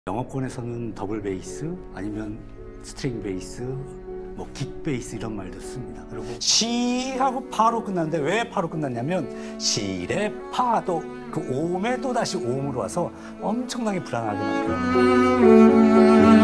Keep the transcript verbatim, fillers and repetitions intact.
영어권에서는 더블 베이스 아니면 스트링 베이스, 뭐 긱 베이스 이런 말도 씁니다. 그리고 시하고 파로 끝났는데 왜 파로 끝났냐면 시레 파도 그 오음에 또 다시 오음으로 와서 엄청나게 불안하게 만들어요.